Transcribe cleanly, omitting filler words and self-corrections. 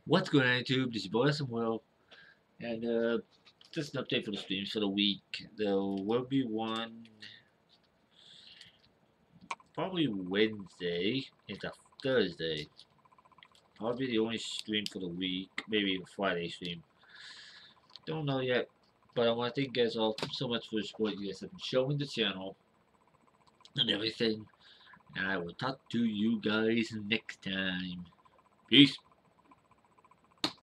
What's going on YouTube? This is your boy Samuel, and just an update for the streams for the week. There will be one probably Wednesday. It's a Thursday. Probably the only stream for the week. Maybe a Friday stream. Don't know yet. But I want to thank you guys all so much for the support you guys have been showing the channel and everything. And I will talk to you guys next time. Peace.